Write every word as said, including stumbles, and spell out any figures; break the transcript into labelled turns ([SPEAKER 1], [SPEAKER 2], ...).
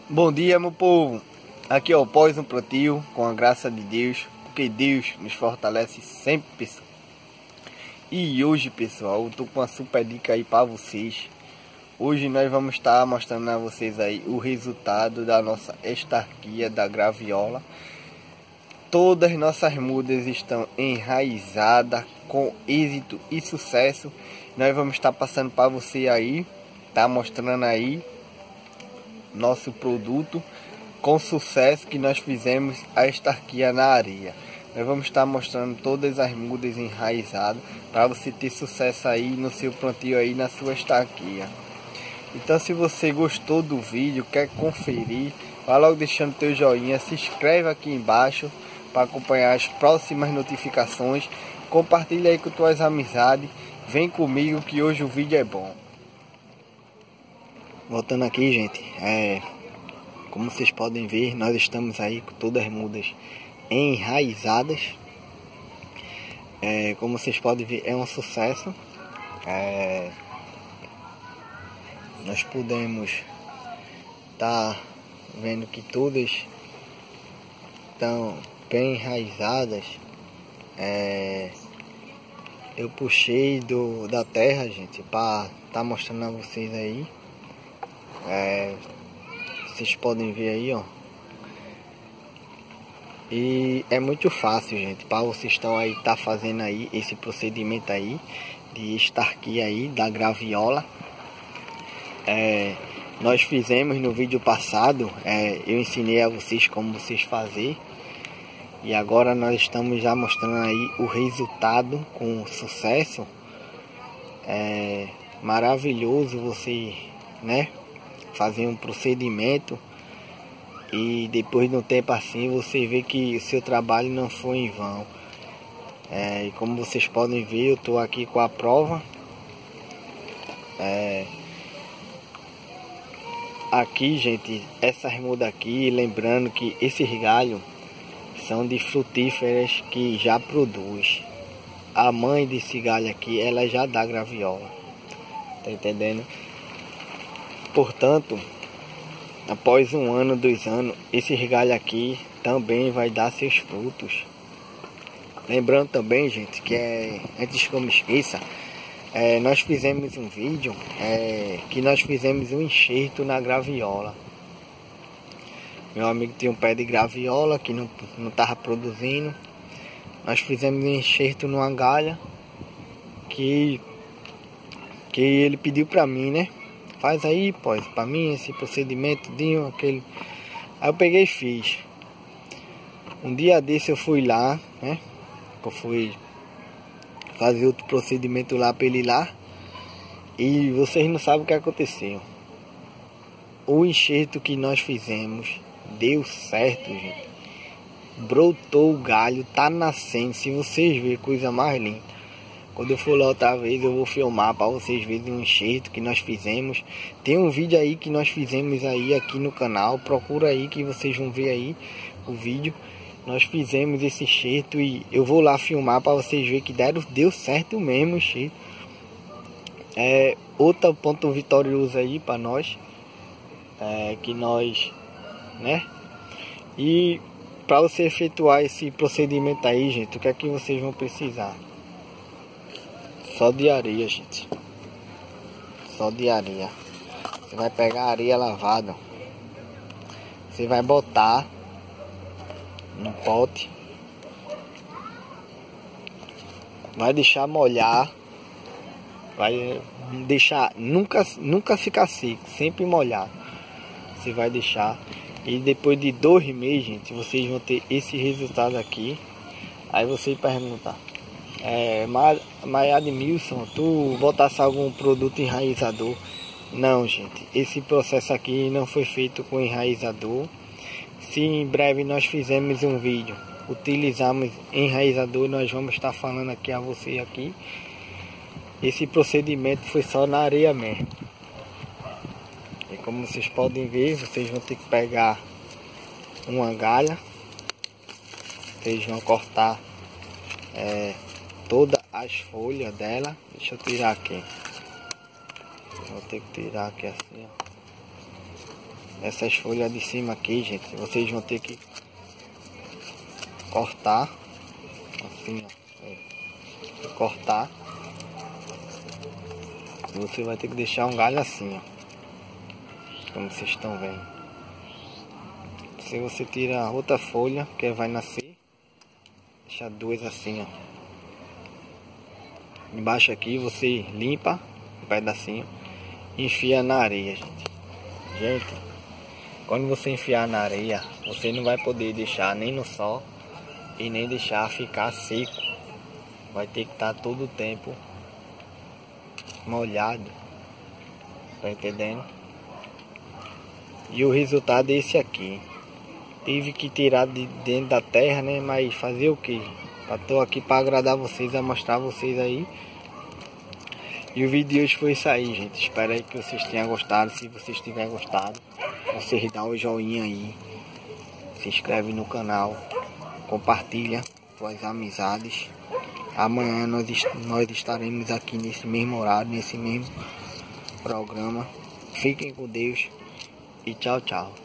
[SPEAKER 1] Bom dia, meu povo. Aqui é o Pós um Plantio, com a graça de Deus, porque Deus nos fortalece sempre, pessoal. E hoje, pessoal, eu tô com uma super dica aí para vocês. Hoje nós vamos estar mostrando a vocês aí o resultado da nossa estarquia da graviola. Todas nossas mudas estão enraizadas com êxito e sucesso. Nós vamos estar passando para você aí, tá mostrando aí nosso produto com sucesso que nós fizemos a estarquia na areia. Nós vamos estar mostrando todas as mudas enraizadas para você ter sucesso aí no seu plantio aí na sua estarquia. Então, se você gostou do vídeo, quer conferir, vai logo deixando teu joinha, se inscreve aqui embaixo para acompanhar as próximas notificações. Compartilha aí com tuas amizades. Vem comigo que hoje o vídeo é bom. Voltando aqui, gente, é, como vocês podem ver, nós estamos aí com todas as mudas enraizadas. É, como vocês podem ver, é um sucesso. É, nós podemos estar tá vendo que todas estão bem enraizadas. É, eu puxei do, da terra, gente, para estar tá mostrando a vocês aí. É, vocês podem ver aí, ó. E é muito fácil, gente, para vocês estão aí tá fazendo aí esse procedimento aí de estarquia aí da graviola. É, nós fizemos no vídeo passado, é, eu ensinei a vocês como vocês fazer. E agora nós estamos já mostrando aí o resultado com sucesso. É maravilhoso você, né, fazer um procedimento e depois de um tempo assim você vê que o seu trabalho não foi em vão. É, e como vocês podem ver, eu estou aqui com a prova. É, aqui, gente, essas mudas aqui, lembrando que esses galhos são de frutíferas que já produz. A mãe desse galho aqui, ela já dá graviola, tá entendendo? Portanto, após um ano, dois anos, esse galho aqui também vai dar seus frutos. Lembrando também, gente, que é, antes que eu me esqueça, é, nós fizemos um vídeo é, que nós fizemos um enxerto na graviola. Meu amigo tinha um pé de graviola que não não estava produzindo. Nós fizemos um enxerto numa galha que que ele pediu para mim, né? Faz aí, pois, para mim esse procedimento, dinho, aquele. Aí eu peguei e fiz. Um dia desse eu fui lá, né? Eu fui fazer outro procedimento lá para ele lá. E vocês não sabem o que aconteceu. O enxerto que nós fizemos deu certo, gente. Brotou o galho, tá nascendo. Se vocês verem, coisa mais linda. Quando eu for lá outra vez, eu vou filmar para vocês verem um enxerto que nós fizemos. Tem um vídeo aí que nós fizemos aí aqui no canal. Procura aí que vocês vão ver aí o vídeo. Nós fizemos esse enxerto e eu vou lá filmar para vocês verem que deram, deu certo mesmo o enxerto. É outro ponto vitorioso aí para nós. É, que nós, né? E para você efetuar esse procedimento aí, gente, o que é que vocês vão precisar? Só de areia, gente. Só de areia. Você vai pegar a areia lavada. Você vai botar no pote. Vai deixar molhar. Vai deixar nunca nunca ficar seco, sempre molhado. Você vai deixar e depois de dois meses, gente, vocês vão ter esse resultado aqui. Aí você pergunta: É, Maia Admilson, tu botasse algum produto enraizador? Não, gente, esse processo aqui não foi feito com enraizador. Se em breve nós fizermos um vídeo, utilizamos enraizador, nós vamos estar falando aqui a você aqui. Esse procedimento foi só na areia mesmo. E como vocês podem ver, vocês vão ter que pegar uma galha. Vocês vão cortar é, todas as folhas dela. Deixa eu tirar aqui. Vou ter que tirar aqui assim, ó. essas folhas de cima aqui, gente, vocês vão ter que cortar assim, ó, é. cortar. Você vai ter que deixar um galho assim, ó, como vocês estão vendo. Se você tira outra folha que vai nascer, deixa duas assim, ó. Embaixo aqui você limpa um pedacinho e enfia na areia, gente. Gente, quando você enfiar na areia, você não vai poder deixar nem no sol e nem deixar ficar seco. Vai ter que estar todo o tempo molhado. Tá entendendo? E o resultado é esse aqui. Tive que tirar de dentro da terra, né? Mas fazer o que? Estou aqui para agradar vocês, a mostrar vocês aí. E o vídeo de hoje foi isso aí, gente. Espero aí que vocês tenham gostado. Se vocês tiverem gostado, vocês dão o joinha aí. Se inscreve no canal. Compartilha com as amizades. Amanhã nós, nós estaremos aqui nesse mesmo horário, nesse mesmo programa. Fiquem com Deus e tchau, tchau.